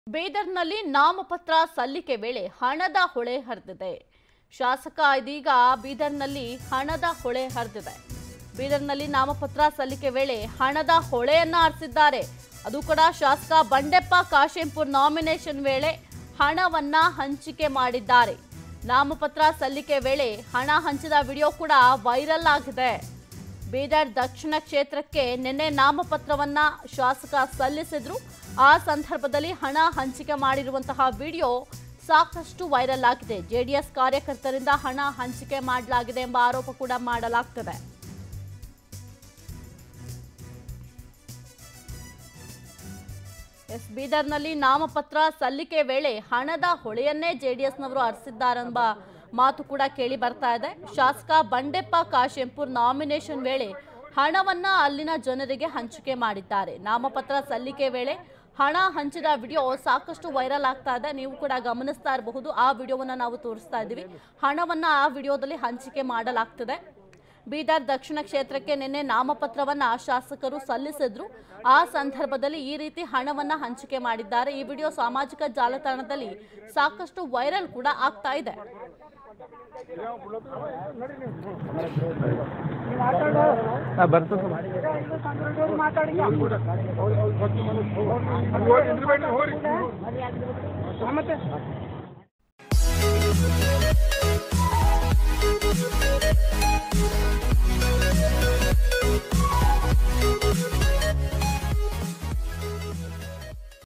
ಬೀದರ್ನಲ್ಲಿ ನಾಮಪತ್ರ ಸಲ್ಲಿಕೆ ವೇಳೆ ಹಣದ ಹೊಳೆ ಹರಿದಿದೆ. ಶಾಸಕ ಇದೀಗ ಬೀದರ್ನಲ್ಲಿ ಹಣದ ಹೊಳೆ ಹರಿದಿದೆ. ಬೀದರ್ನಲ್ಲಿ ನಾಮಪತ್ರ ಸಲ್ಲಿಕೆ ವೇಳೆ ಹಣದ ಹೊಳೆಯನ್ನ ಹರಿಸಿದ್ದಾರೆ. ಅದು ಕೂಡ ಶಾಸಕ ಬಂಡೆಪ್ಪ ಕಾಶೆಂಪುರ್ ನಾಮಿನೇಷನ್ ವೇಳೆ ಹಣವನ್ನ ಹಂಚಿಕೆ ಮಾಡಿದ್ದಾರೆ. ನಾಮಪತ್ರ ಸಲ್ಲಿಕೆ ವೇಳೆ ಹಣ ಹಂಚಿದ ವಿಡಿಯೋ ಕೂಡ ವೈರಲ್ ಆಗಿದೆ. ಬೀದರ್ ದಕ್ಷಿಣ ಕ್ಷೇತ್ರಕ್ಕೆ ನಿನ್ನೆ ನಾಮಪತ್ರವನ್ನ ಶಾಸಕ ಸಲ್ಲಿಸಿದ್ರು. ಆ ಸಂದರ್ಭದಲ್ಲಿ ಹಣ ಹಂಚಿಕೆ ಮಾಡಿರುವಂತಹ ವಿಡಿಯೋ ಸಾಕಷ್ಟು ವೈರಲ್ ಆಗಿದೆ. ಜೆಡಿಎಸ್ ಕಾರ್ಯಕರ್ತರಿಂದ ಹಣ ಹಂಚಿಕೆ ಮಾಡಲಾಗಿದೆ ಎಂಬ ಆರೋಪ ಕೂಡ ಮಾಡಲಾಗ್ತದೆ. ಬೀದರ್ನಲ್ಲಿ ನಾಮಪತ್ರ ಸಲ್ಲಿಕೆ ವೇಳೆ ಹಣದ ಹೊಳೆಯನ್ನೇ ಜೆಡಿಎಸ್ನವರು ಹರಿಸಿದ್ದಾರೆಂಬ ಮಾತು ಕೂಡ ಕೇಳಿ ಬರ್ತಾ ಇದೆ. ಶಾಸಕ ಬಂಡೆಪ್ಪ ಕಾಶೆಂಪುರ್ ನಾಮಿನೇಷನ್ ವೇಳೆ ಹಣವನ್ನ ಅಲ್ಲಿನ ಜನರಿಗೆ ಹಂಚಿಕೆ ಮಾಡಿದ್ದಾರೆ. ನಾಮಪತ್ರ ಸಲ್ಲಿಕೆ ವೇಳೆ ಹಣ ಹಂಚಿದ ವಿಡಿಯೋ ಸಾಕಷ್ಟು ವೈರಲ್ ಆಗ್ತಾ ಇದೆ. ನೀವು ಕೂಡ ಗಮನಿಸ್ತಾ ಇರಬಹುದು. ಆ ವಿಡಿಯೋವನ್ನ ನಾವು ತೋರಿಸ್ತಾ ಇದ್ದೀವಿ. ಹಣವನ್ನ ಆ ವಿಡಿಯೋದಲ್ಲಿ ಹಂಚಿಕೆ ಮಾಡಲಾಗ್ತದೆ. ಬೀದರ್ ದಕ್ಷಿಣ ಕ್ಷೇತ್ರಕ್ಕೆ ನಿನ್ನೆ ನಾಮಪತ್ರವನ್ನ ಶಾಸಕರು ಸಲ್ಲಿಸಿದ್ರು. ಆ ಸಂದರ್ಭದಲ್ಲಿ ಈ ರೀತಿ ಹಣವನ್ನ ಹಂಚಿಕೆ ಮಾಡಿದ್ದಾರೆ. ಈ ವಿಡಿಯೋ ಸಾಮಾಜಿಕ ಜಾಲತಾಣದಲ್ಲಿ ಸಾಕಷ್ಟು ವೈರಲ್ ಕೂಡ ಆಗ್ತಾ ಇದೆ.